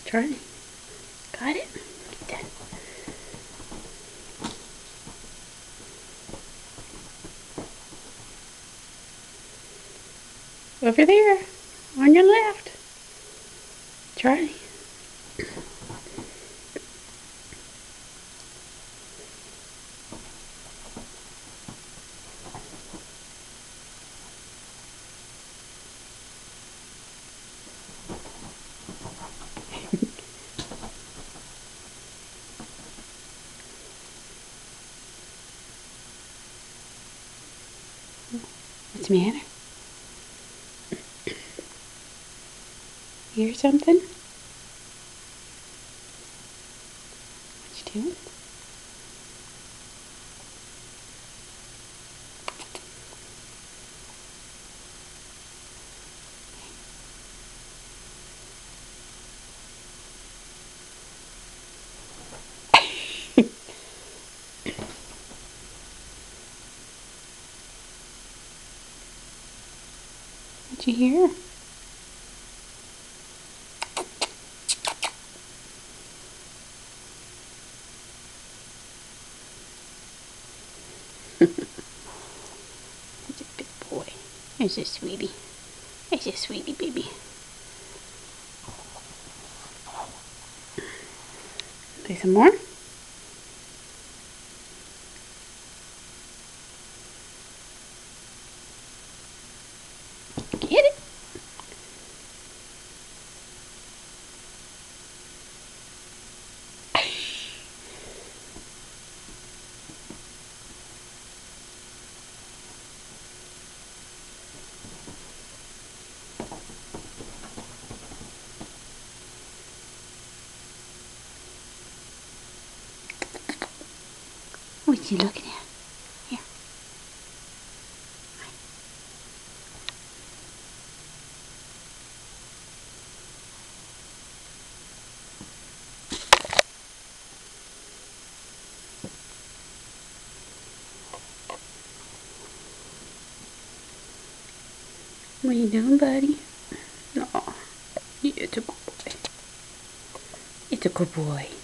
Charlie, got it? Get that. Over there, on your left. Charlie. What's the matter? Hear something? What you doing? What'd you hear? He's a big boy. There's a sweetie. There's a sweetie baby. Play some more? Get it? What you looking at? Here. What you doing, buddy? No. Yeah, it's a good boy. It's a good boy.